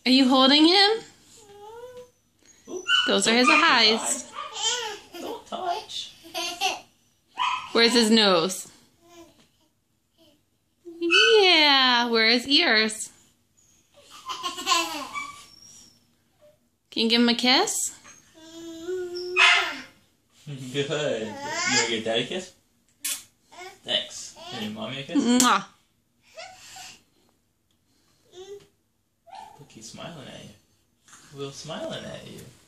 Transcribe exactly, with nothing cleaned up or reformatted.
Are you holding him? Ooh, Those are his eyes. Don't touch. Where's his nose? Yeah, where are his ears? Can you give him a kiss? Good. You want to give Daddy a kiss? Thanks. Can you give Mommy a kiss? Mwah. Look, he's smiling at you. Will's smiling at you.